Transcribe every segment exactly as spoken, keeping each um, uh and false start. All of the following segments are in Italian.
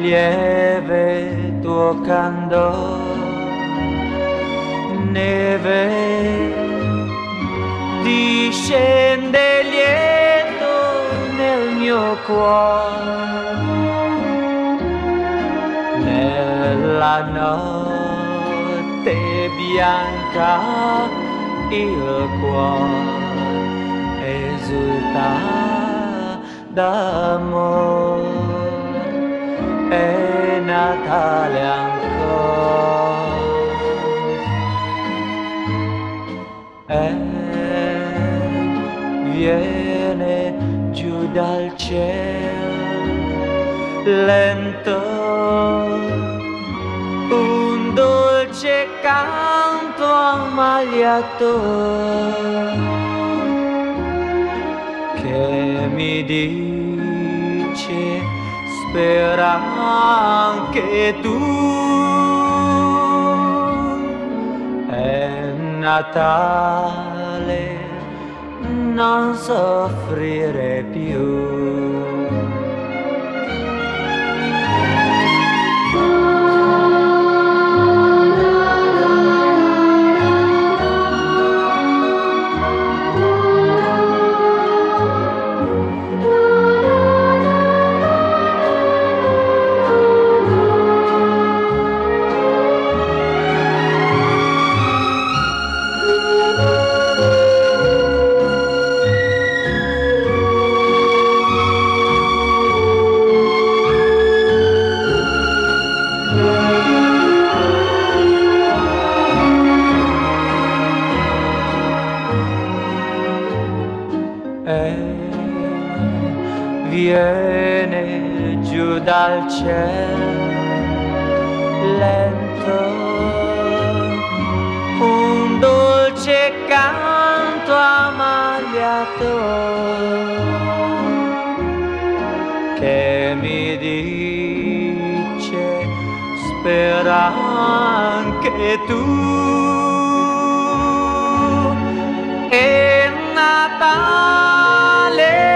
lieve tuo candore, neve discende lieto nel mio cuore, nella notte bianca il cuore esulta d'amore, è Natale ancora, e viene giù dal cielo lento un dolce canto ammaliatore che mi dice spera anche tu, è Natale, non soffrire più. Viene giù dal cielo lento un dolce canto ammaliatore che mi dice spera anche tu, è Natale,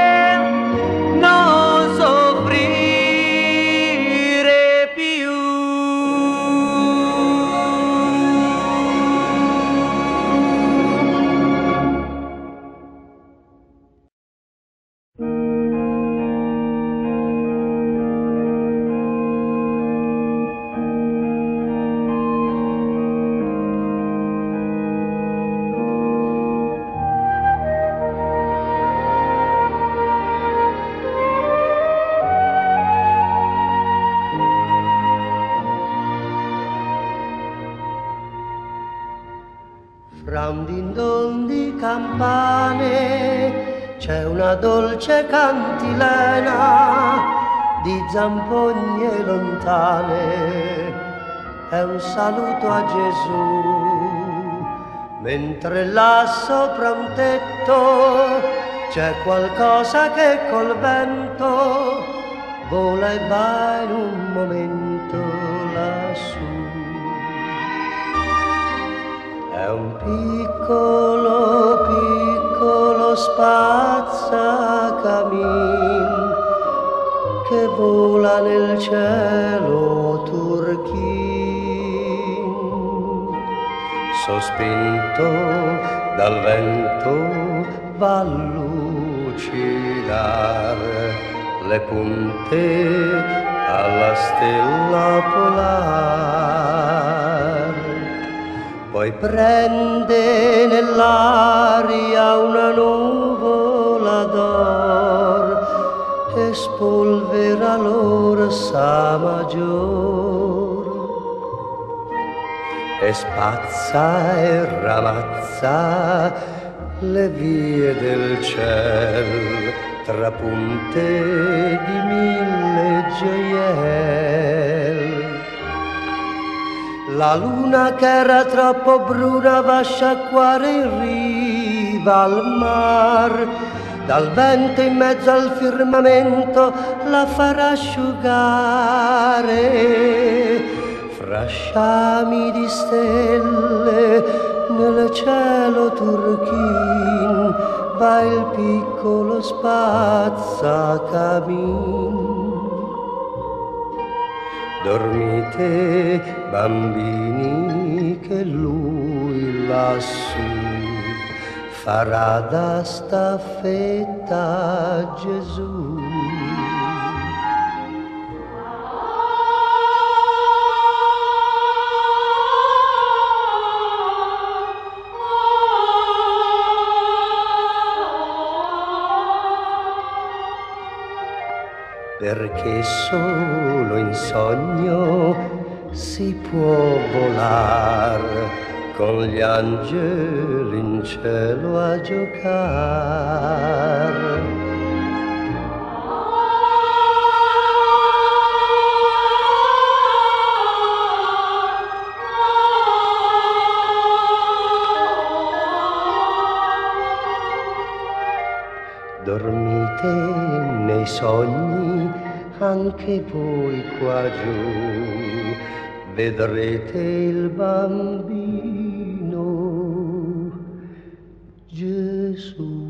fra un din don di campane c'è una dolce cantilena di zampogne lontane, è un saluto a Gesù, mentre là sopra un tetto c'è qualcosa che col vento vola e va in un momento lassù. È un piccolo, piccolo spazzacamin che vola nel cielo turchin, sospinto dal vento va a lucidar le punte alla stella polare. Poi prende nell'aria una nuvola d'or e spolvera l'orsa maggior e spazza e ramazza le vie del ciel tra punte di mille gioielli. La luna che era troppo bruna va a sciacquare in riva al mar, dal vento in mezzo al firmamento la farà asciugare. Fra sciami di stelle nel cielo turchin va il piccolo spazzacamin. Dormite bambini che lui lassù farà da staffetta a Gesù. Perché solo in sogno si può volar con gli angeli in cielo a giocare. Dormite nei sogni anche voi qua giù, vedrete il bambino Gesù.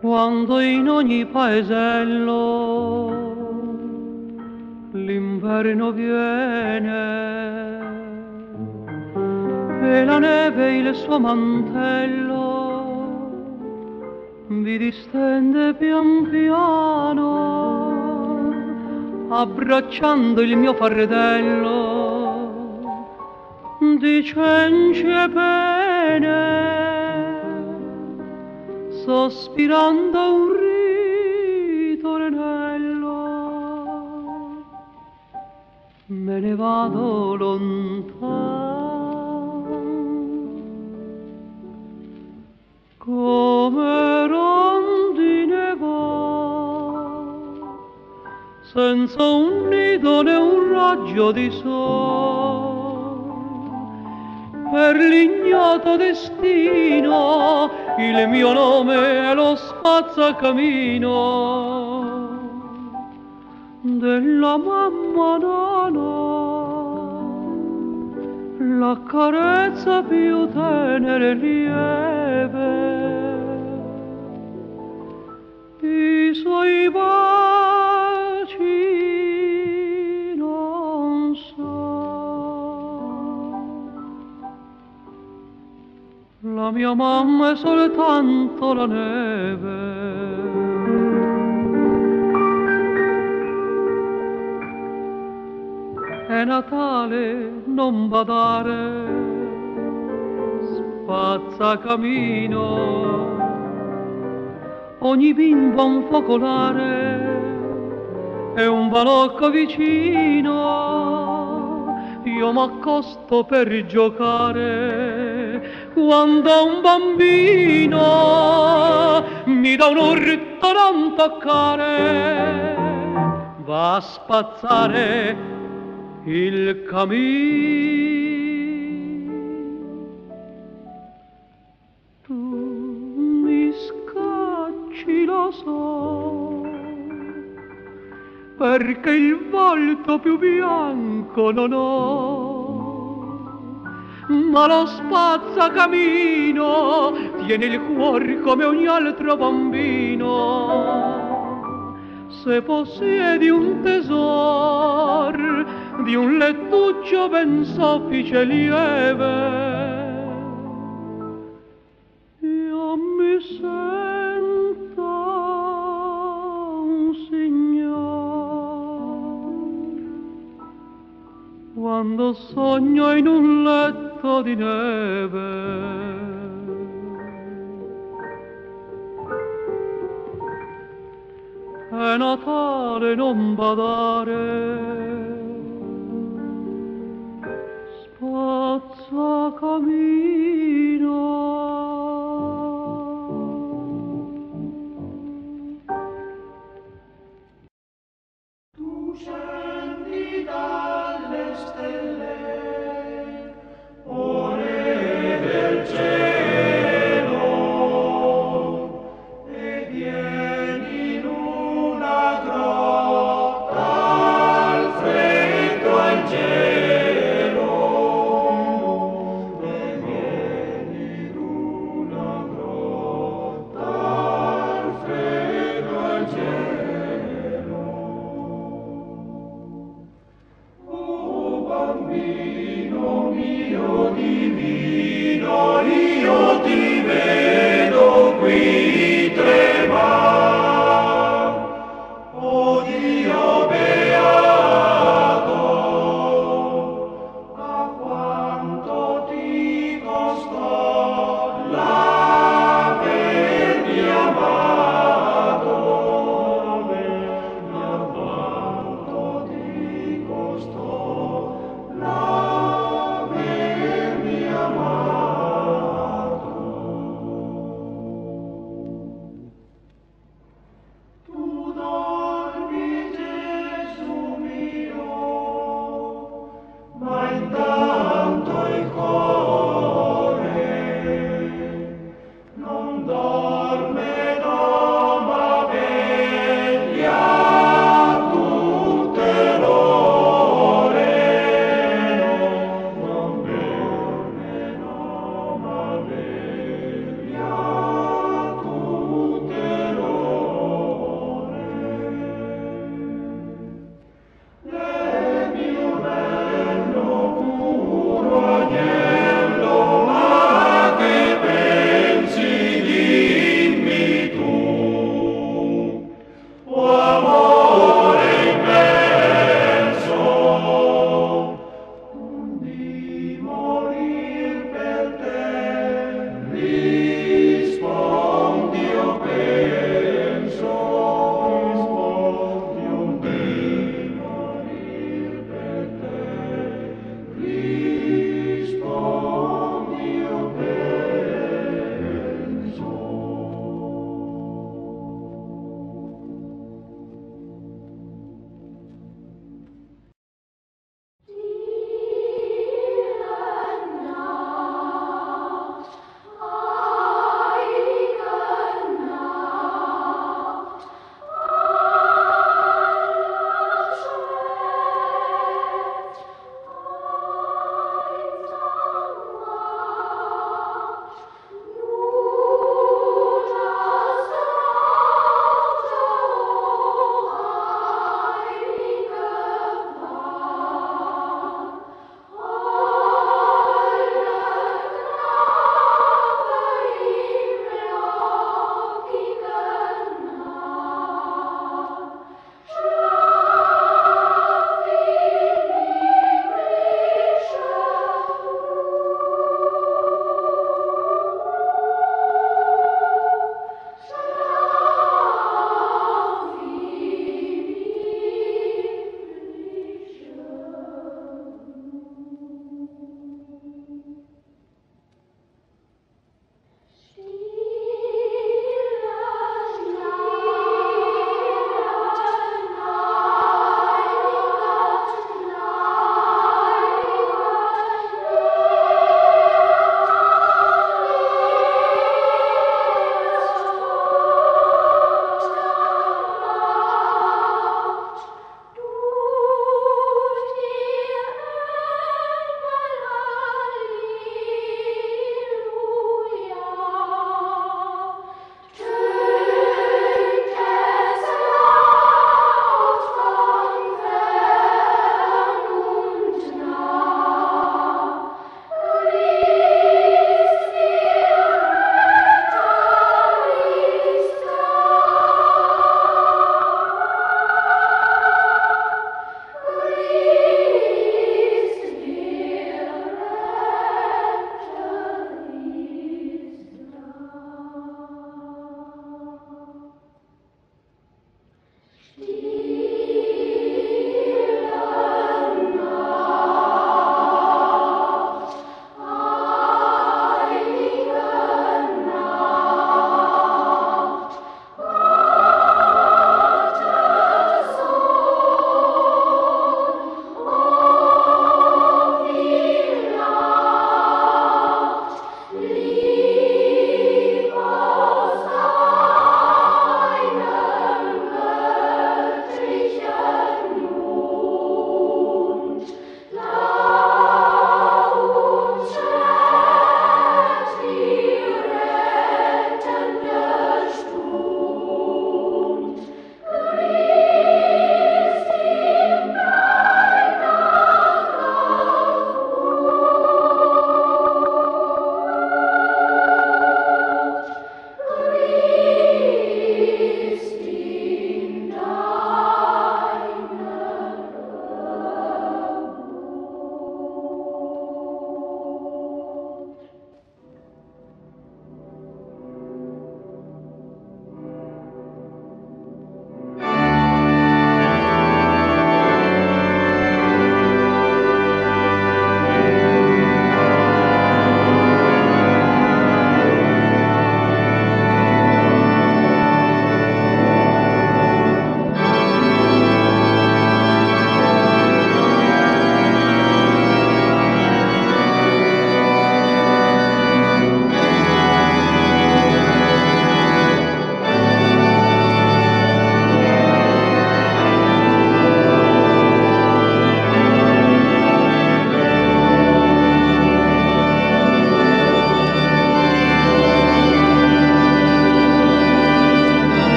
quando in ogni paesello l'inverno viene e la neve il suo mantello vi distende pian piano, abbracciando il mio fardello di cenci e pene, sospirando un ritornello. Me ne vado lontano come rondine va, senza un nido né un raggio di sole, per l'ignoto destino il mio nome è lo spazzacamino della mamma nana, la carezza più tenera e lieve, i suoi baci non so. La mia mamma è soltanto la neve, è Natale, non badare, spazzacamino, ogni bimbo un focolare e un balocco vicino. Io m'accosto per giocare quando un bambino mi dà un urto non toccare, va a spazzare il cammin. Tu mi scacci, lo so, perché il volto più bianco non ho, ma lo spazzacamino tiene il cuore come ogni altro bambino. Se possiedi un tesor di un lettuccio ben soffice e lieve, io mi sento un signor quando sogno in un letto di neve. È Natale, non badare, spazzacamino. Tu scendi dalle stelle, ore del cielo, e vieni in una grotta al freddo al gelo, e vieni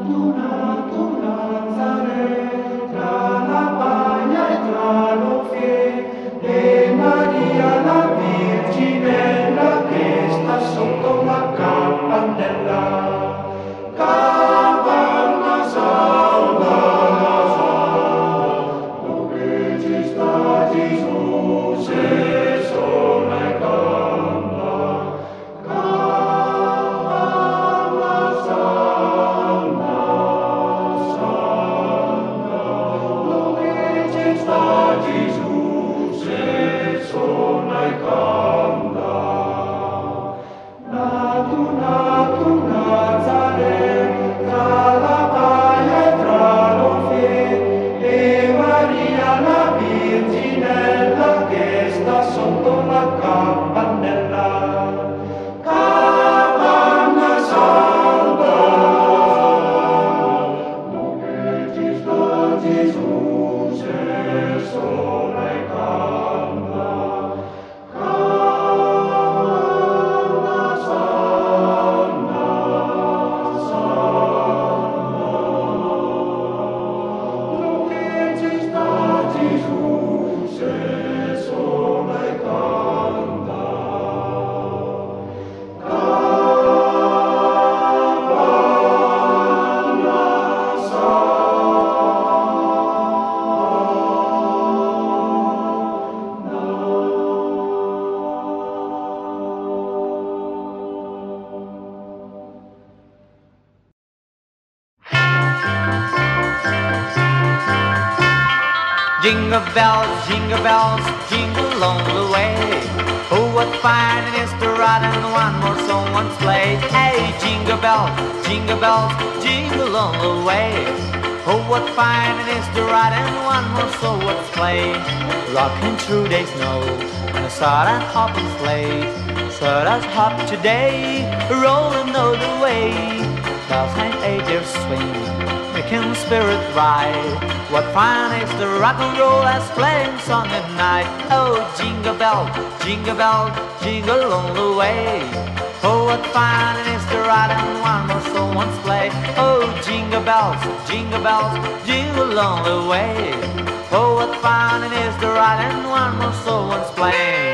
Jingle bells, jingle bells, jingle all the way. Oh, what fun it is to ride in one more someone's sleigh. Hey, jingle bells, jingle bells, jingle all the way. Oh, what fun it is to ride in one more someone's sleigh. Rocking through the snow in a sudden hopping sleigh. So let's hop today, rolling all the way. Bells and angels swing, making spirit ride. What fun is to rock and roll as playing song at night. Oh, jingle bell, jingle bell, jingle all the way. Oh, what fun it is to ride in one more someone's sleigh. Oh, jingle bells, jingle bells, jingle all the way. Oh, what fun it is to ride in one more someone's sleigh.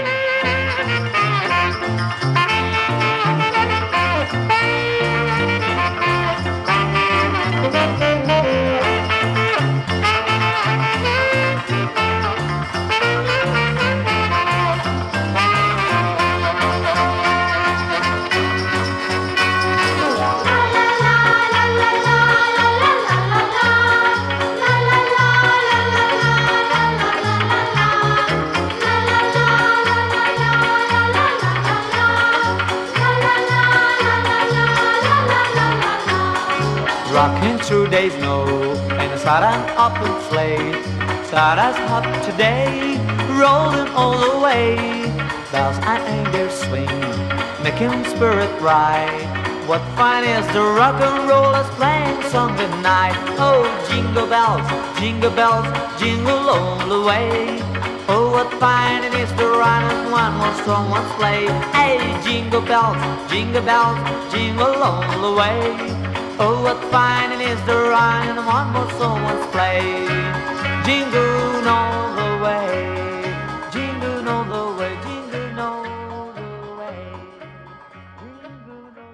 Rocking through days snow in a sudden open sleigh. Stardust hop today, rolling all the way. Bells and angels swing, making spirit ride. What fun is to rock and roll us playing song at night. Oh, jingle bells, jingle bells, jingle all the way. Oh, what fun it is to ride in one more strong one sleigh. Hey, jingle bells, jingle bells, jingle all the way. Oh, what fun it is to ride in one more someone's sleigh. Jingle all the way, jingle all the way, jingle all the way, jingle all the way.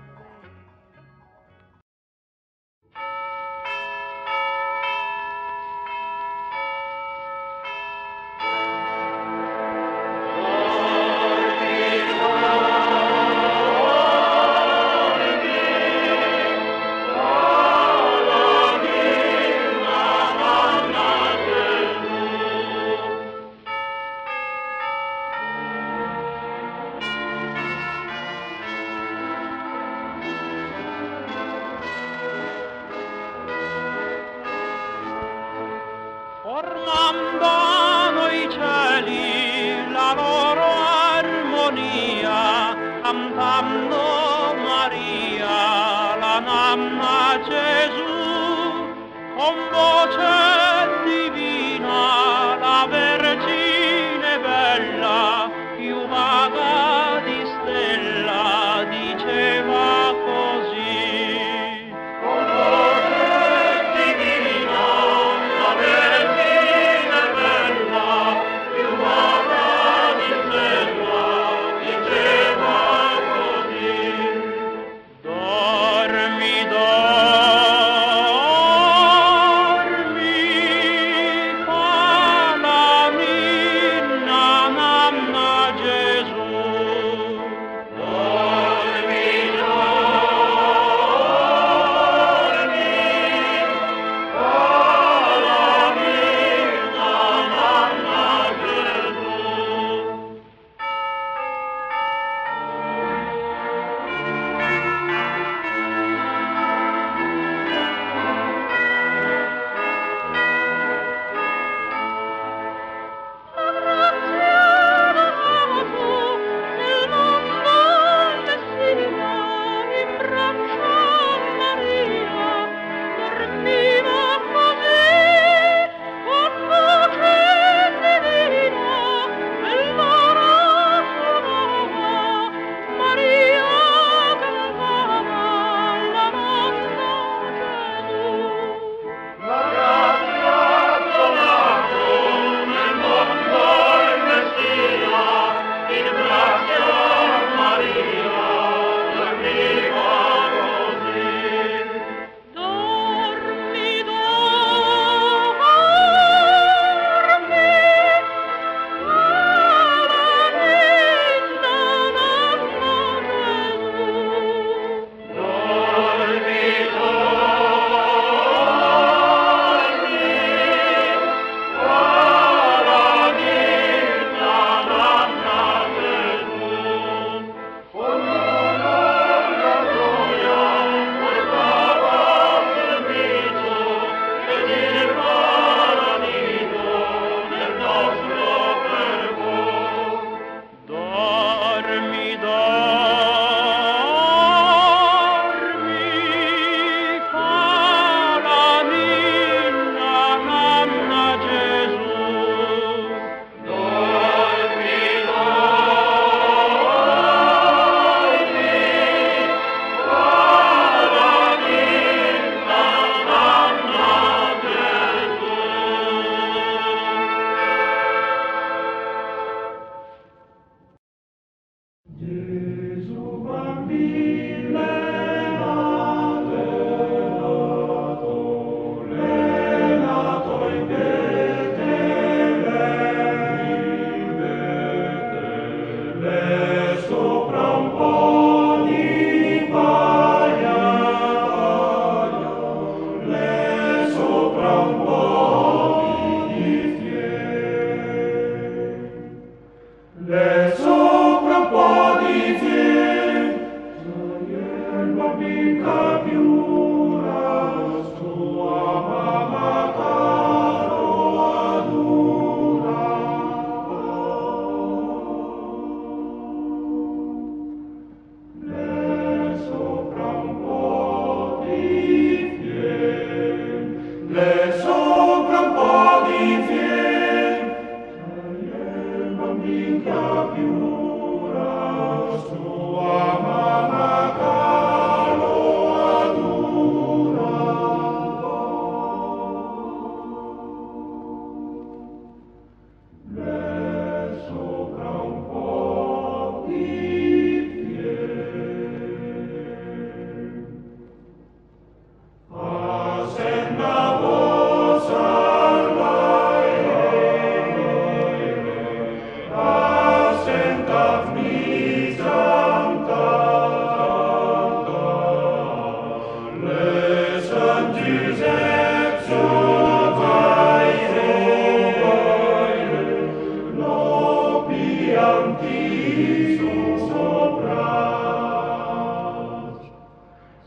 Formando i cieli la loro armonia, cantando Maria, la mamma Gesù, con voce divina, la Vergine bella, più vaga di stella, diceva così.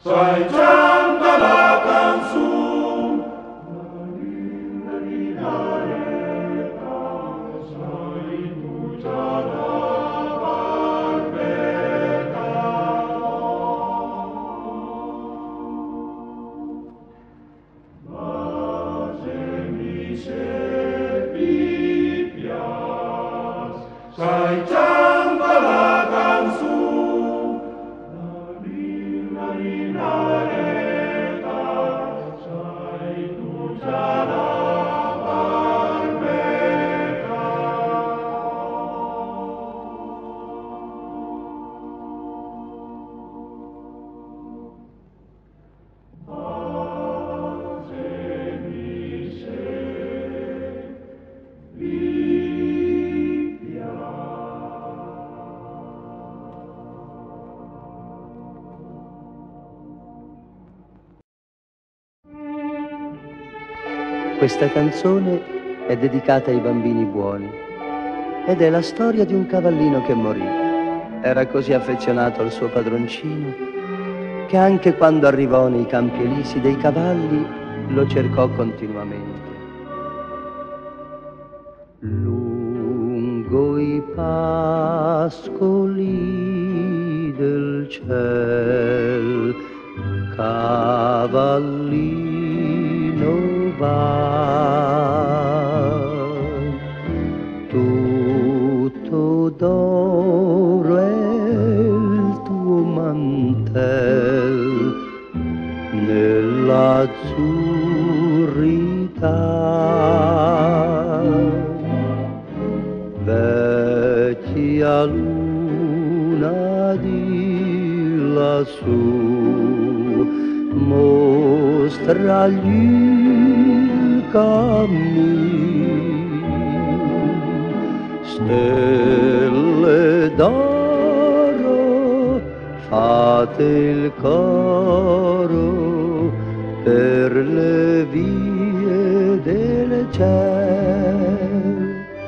sai canta la canzone. Sai canta la canzone, la lina linareta, sai tu già la barbeta. Pace mi Questa canzone è dedicata ai bambini buoni ed è la storia di un cavallino che morì. Era così affezionato al suo padroncino che anche quando arrivò nei campi elisi dei cavalli lo cercò continuamente. Lungo i pascoli del ciel, cavallino va, tutto d'oro è il tuo mantel nell'azzurrità, vecchia luna di lassù mostragli cammini, stelle d'oro, fate il coro per le vie del cielo.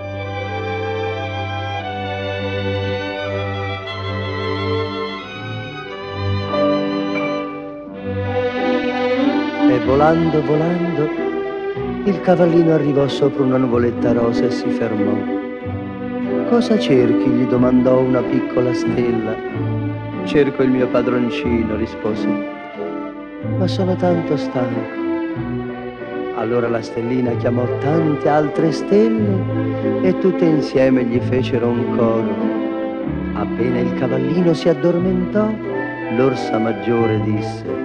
E volando, volando, il cavallino arrivò sopra una nuvoletta rosa e si fermò. Cosa cerchi? Gli domandò una piccola stella. Cerco il mio padroncino, rispose, ma sono tanto stanco. Allora la stellina chiamò tante altre stelle e tutte insieme gli fecero un coro. Appena il cavallino si addormentò, l'orsa maggiore disse: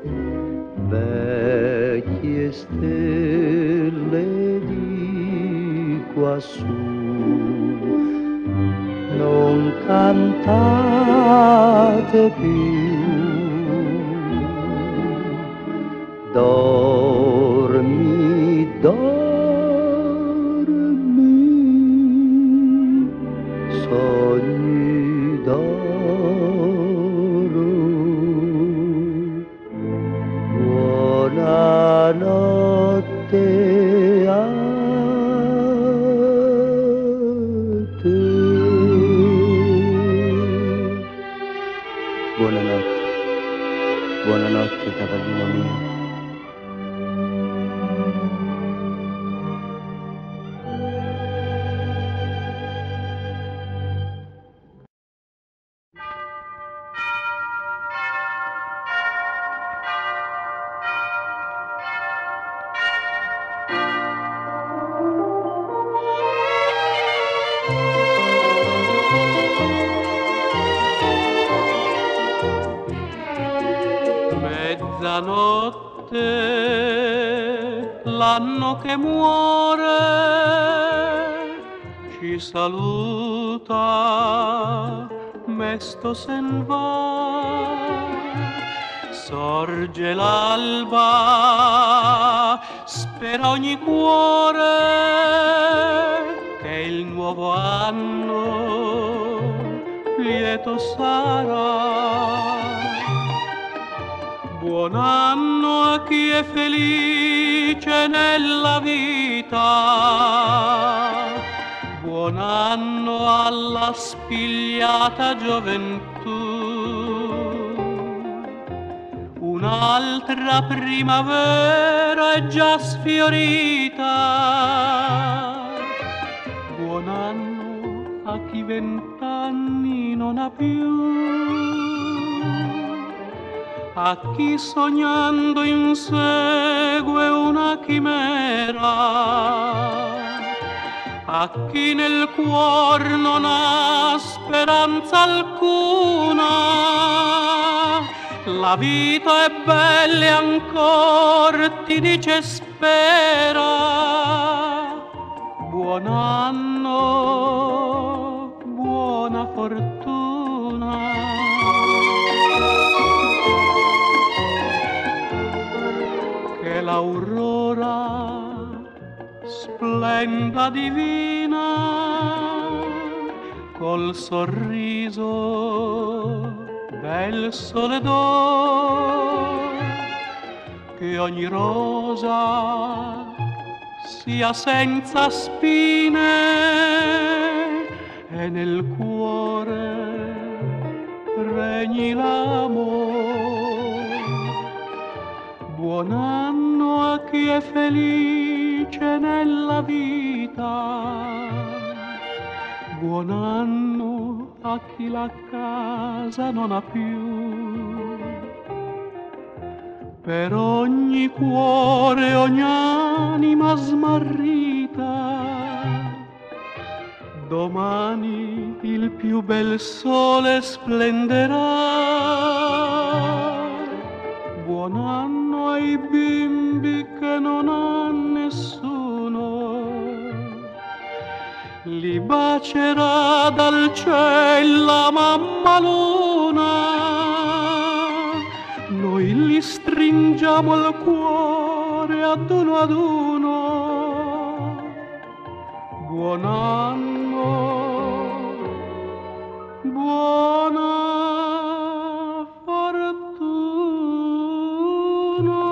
vecchie stelle di quassù, non cantate più, dormi, dormi, sogni d'oro. Buonanotte a te. Buonanotte, buonanotte cavallino mio. Mezzanotte, l'anno che muore ci saluta, mesto sen va. Sorge l'alba, spera ogni cuore che il nuovo anno lieto sarà. Buon anno a chi è felice nella vita, buon anno alla spigliata gioventù. un'altra primavera è già sfiorita. Buon anno a chi vent'anni non ha più, a chi sognando insegue una chimera, a chi nel cuor non ha speranza alcuna. La vita è bella e ancor ti dice spera. Buon anno, buona fortuna. Che l'aurora splenda divina col sorriso del sole d'oro, che ogni rosa sia senza spine e nel cuore regni l'amore. Buon anno a chi è felice nella vita, buon anno a chi la casa non ha più. Per ogni cuore, ogni anima smarrita, domani il più bel sole splenderà. Buon anno ai bimbi che non ha nessuno, li bacerà dal cielo la mamma luna. Noi li stringiamo al cuore ad uno ad uno. Buon anno, buona fortuna.